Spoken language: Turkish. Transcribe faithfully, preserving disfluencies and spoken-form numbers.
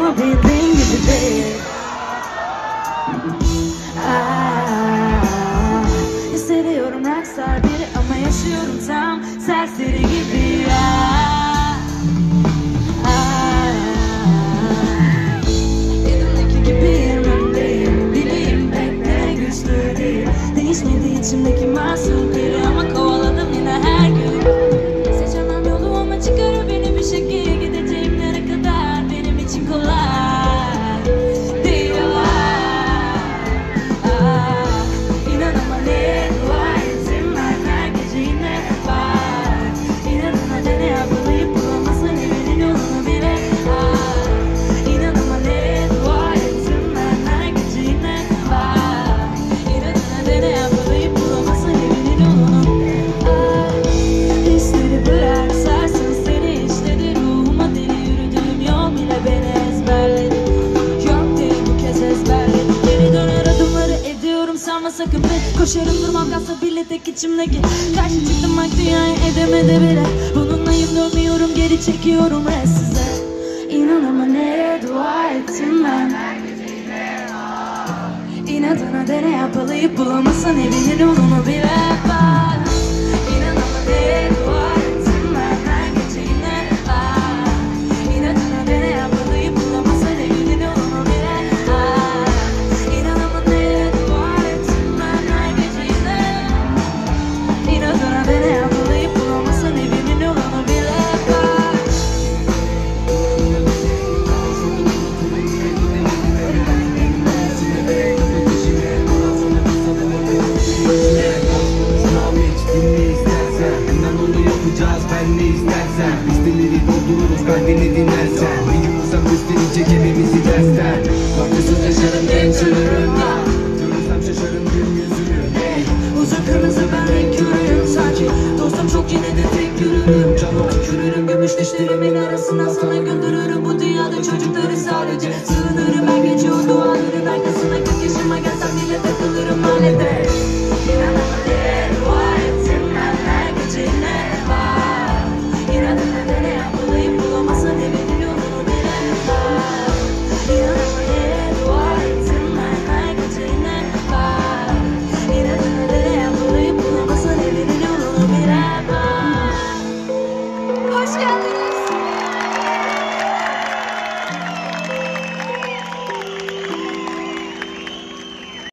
ama bildiğin gibi değil. Aa, hissediyorum rockstar biri ama yaşıyorum tam serseri gibi ya. Elimdeki gibiyim, öndeyim, dileğim pek de güçlü değil. Değişmedi içimdeki masum biri ama kovaladım yine her gün. Seçemem yolu ama çıkarır beni bir şekilde. Gideceğim yere kadar benim için kolay değil. Ah, inan ama ne dua ettim ben her gece yine var. İnadına dene yapılayıp bulamazsın evinin yolunu bile. Ah, inan ama ne dua ettim ben her gece yine var. İnadına dene yapılayıp bulamazsın evinin yolunu. Ah, hisleri bırak sarsın seni işleri ruhuma deli yürüdüğüm yol bile beni ezberledi. Yok değil bu kez ezberledim. Geri döner adımları ediyorum sanma sakın be. Koşarım durmam kalsa bile tek içimdeki. Karşı çıktım bak dünyayı edemedi bile. Bununlayım dönmüyorum geri çekiyorum restsize. İnan ama neye dua ettim ben. İnadına dene yapalayıp bulamazsan evinin yolunu bile var. İnan ama neye dua ettim ben her gece yine var. İnadına dene yapalayıp bulamazsan evinin yolunu bile var. İnan ama neye dua ettim ben her gece yine. İnadına dene yapalayıp bulamazsan evinin yolunu bile var. Ben ne istersen listeleri doldururuz kalbini dinlersen. Bir gün sen gösterecek hepimizi dersten. Farklısız yaşarım genç ölürüm ya. Görürsem şaşarım gün yüzünü. Hey, Uzun kırmızı ben renk körüyüm sanki. Dostum çok yine de tek yürürüm. Canım tükürürüm gümüş dişlerimin arasına. Sana gönderirim bu dünyada çocukları sadece. Sığınırım her gece o duaların arkasına. Kırk yaşıma gelsem bile takılırım halede. İnan